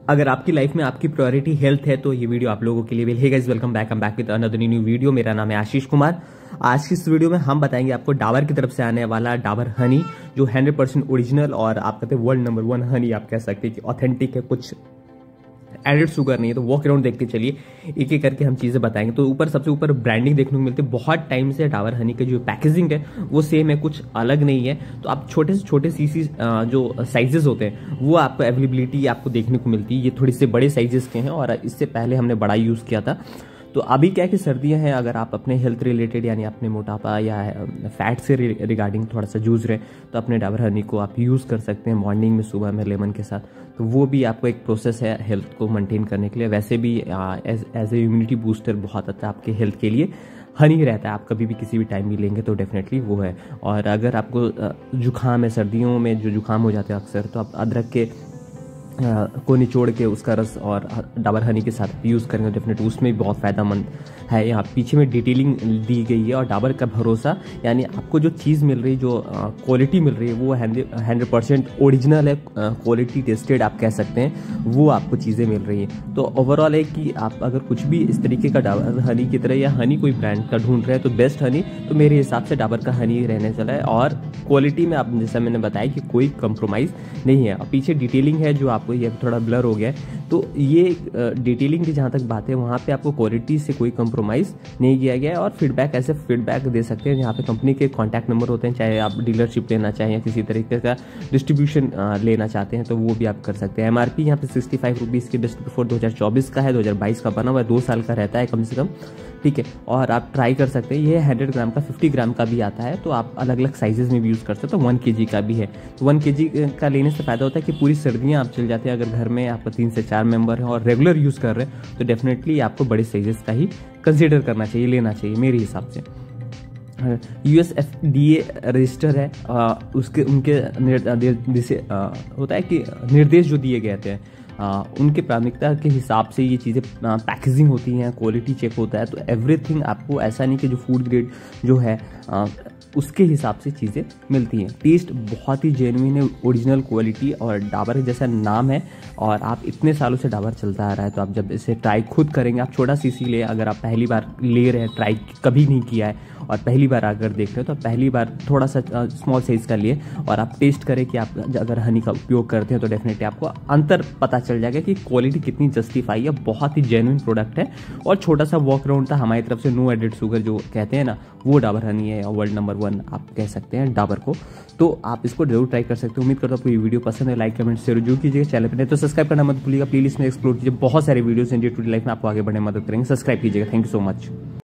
अगर आपकी लाइफ में आपकी प्रायोरिटी हेल्थ है तो ये वीडियो आप लोगों के लिए भी। Hey guys, welcome back, I am back with another new video. मेरा नाम है आशीष कुमार। आज की इस वीडियो में हम बताएंगे आपको डाबर की तरफ से आने वाला डाबर हनी, जो 100% ओरिजिनल और आप कहते हैं वर्ल्ड नंबर 1 हनी आप कह सकते हैं कि ऑथेंटिक है, कुछ एडेड शुगर नहीं है। तो वॉक अराउंड देखते चलिए, एक एक करके हम चीजें बताएंगे। तो ऊपर सबसे ऊपर ब्रांडिंग देखने को मिलती है। बहुत टाइम से डाबर हनी के जो पैकेजिंग है वो सेम है, कुछ अलग नहीं है। तो आप छोटे से छोटे सीसी जो साइजेस होते हैं वो आपको अवेलेबिलिटी आपको देखने को मिलती है। ये थोड़ी से बड़े साइजेस के हैं और इससे पहले हमने बड़ा यूज किया था। तो अभी क्या कि सर्दियां हैं, अगर आप अपने हेल्थ रिलेटेड यानी अपने मोटापा या फैट से रिगार्डिंग थोड़ा सा जूझ रहे हैं तो अपने डाबर हनी को आप यूज़ कर सकते हैं मॉर्निंग में, सुबह में लेमन के साथ। तो वो भी आपको एक प्रोसेस है हेल्थ को मेंटेन करने के लिए। वैसे भी एज ए इम्यूनिटी बूस्टर बहुत अच्छा आपके हेल्थ के लिए हनी रहता है। आप कभी भी किसी भी टाइम भी लेंगे तो डेफिनेटली वो है। और अगर आपको जुकाम है, सर्दियों में जो जुकाम हो जाते हैं अक्सर, तो आप अदरक के को निचोड़ के उसका रस और डाबर हनी के साथ यूज़ करेंगे डेफिनेटली उसमें भी बहुत फ़ायदेमंद है। यहाँ पीछे में डिटेलिंग दी गई है। और डाबर का भरोसा, यानी आपको जो चीज़ मिल रही है, जो क्वालिटी मिल रही है वो 100% ओरिजिनल है, क्वालिटी टेस्टेड आप कह सकते हैं, वो आपको चीज़ें मिल रही हैं। तो ओवरऑल है कि आप अगर कुछ भी इस तरीके का डाबर हनी की तरह या हनी कोई ब्रांड का ढूंढ रहे हैं तो बेस्ट हनी तो मेरे हिसाब से डाबर का हनी रहने चला है। और क्वालिटी में आप जैसा मैंने बताया कि कोई कंप्रोमाइज़ नहीं है। और पीछे डिटेलिंग है जो आपको, ये थोड़ा ब्लर हो गया है, तो ये डिटेलिंग की जहाँ तक बात है वहाँ पे आपको क्वालिटी से कोई कंप्रोमाइज़ नहीं किया गया है। और फीडबैक ऐसे फीडबैक दे सकते हैं जहाँ पे कंपनी के कॉन्टैक्ट नंबर होते हैं, चाहे आप डीलरशिप लेना चाहें या किसी तरीके का डिस्ट्रीब्यूशन लेना चाहते हैं तो वो भी आप कर सकते हैं। MRP यहाँ पे 65 रुपीज़ की बेस्ट बिफोर 2024 का है, 2022 का बना हुआ है, 2 साल का रहता है कम से कम, ठीक है। और आप ट्राई कर सकते हैं। ये 100 ग्राम का, 50 ग्राम का भी आता है, तो आप अलग अलग साइजेस में भी यूज़ कर सकते हो। 1 kg का भी है। तो 1 kg का लेने से फ़ायदा होता है कि पूरी सर्दियाँ आप चल जाते हैं। अगर घर में आपका 3 से 4 मेंबर हैं और रेगुलर यूज़ कर रहे हैं तो डेफिनेटली आपको बड़े साइजेस का ही कंसिडर करना चाहिए, लेना चाहिए मेरे हिसाब से। USFDA रजिस्टर है, उनके होता है कि निर्देश जो दिए गए थे उनके प्राथमिकता के हिसाब से ये चीज़ें पैकेजिंग होती हैं, क्वालिटी चेक होता है। तो एवरीथिंग आपको ऐसा नहीं कि जो फूड ग्रेड जो है उसके हिसाब से चीज़ें मिलती हैं। टेस्ट बहुत ही जेन्युइन है, ओरिजिनल क्वालिटी, और डाबर जैसा नाम है और आप इतने सालों से डाबर चलता आ रहा है। तो आप जब इसे ट्राई खुद करेंगे, आप छोटा सीसी ले, अगर आप पहली बार ले रहे हैं, ट्राई कभी नहीं किया है और पहली बार अगर देख रहे हो तो पहली बार थोड़ा सा स्मॉल साइज़ का लिए और आप टेस्ट करें कि आप अगर हनी का उपयोग करते हैं तो डेफिनेटली आपको अंतर पता चल जाएगा कि क्वालिटी कितनी जस्टिफाई है। बहुत ही जेन्युइन प्रोडक्ट है और छोटा सा वॉक अराउंड था हमारी तरफ से। नो एडेड शुगर जो कहते हैं ना, वो डाबर हनी है, वर्ल्ड नंबर 1 आप कह सकते हैं डाबर को। तो आप इसको जरूर ट्राई कर सकते हो। उम्मीद करता हूँ आपको ये वीडियो पसंद है। लाइक, कमेंट, शेयर जरूर कीजिएगा। चैनल पर नहीं तो सब्सक्राइब करना मत भूलिएगा। प्लेलिस्ट में एक्सप्लोर कीजिए, बहुत सारे वीडियोस हैं जो टू लाइफ में आपको आगे बढ़ने में मदद करेंगे। सब्सक्राइब कीजिएगा। Thank you so much.